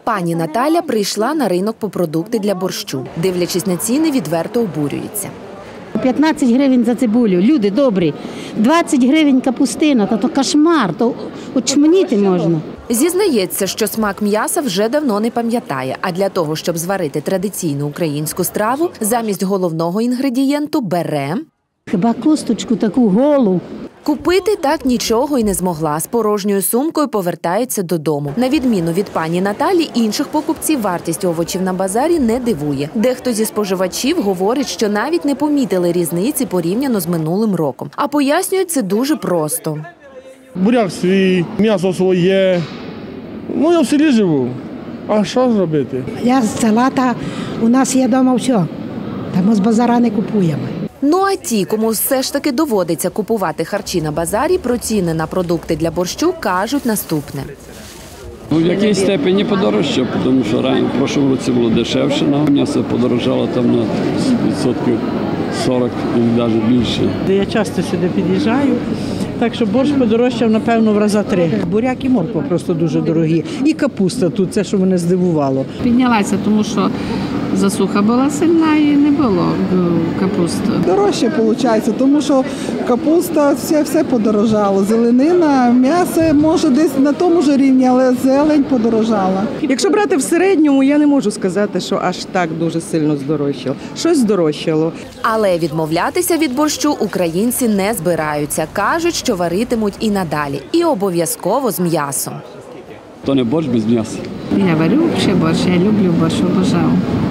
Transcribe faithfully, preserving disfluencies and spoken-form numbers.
Пані Наталя прийшла на ринок по продукти для борщу. Дивлячись на ціни, відверто обурюється. п'ятнадцять гривень за цибулю, люди добрі, двадцять гривень капустина, та то кошмар, то очманіти можна. Зізнається, що смак м'яса вже давно не пам'ятає, а для того, щоб зварити традиційну українську страву, замість головного інгредієнту бере… Хіба косточку таку голу. Купити так нічого й не змогла. З порожньою сумкою повертається додому. На відміну від пані Наталі, інших покупців вартість овочів на базарі не дивує. Дехто зі споживачів говорить, що навіть не помітили різниці порівняно з минулим роком. А пояснюють це дуже просто. Буряк свій, м'ясо своє. Ну, я в селі живу. А що зробити? Я з села, та у нас є вдома все. Та ми з базара не купуємо. Ну а ті, кому все ж таки доводиться купувати харчі на базарі, про ціни на продукти для борщу кажуть наступне. Ну, в якійсь степені подорожчав, тому що раніше в прошлому році було дешевше, але м'ясо подорожало там на відсотків сорок і навіть більше. Я часто сюди під'їжджаю, так що борщ подорожчав, напевно, в рази три. Буряк і морква просто дуже дорогі. І капуста тут, це, що мене здивувало. Піднялася, тому що засуха була сильна і не було капусти. Дорожче виходить, тому що капуста, все, все подорожало. Зеленина, м'ясо, може десь на тому ж рівні, але зелень подорожала. Якщо брати в середньому, я не можу сказати, що аж так дуже сильно здорожчало. Щось здорожчало. Але відмовлятися від борщу українці не збираються. Кажуть, що варитимуть і надалі. І обов'язково з м'ясом. То не борщ без м'яса. Я варю ще борщ, я люблю борщ, обожаю.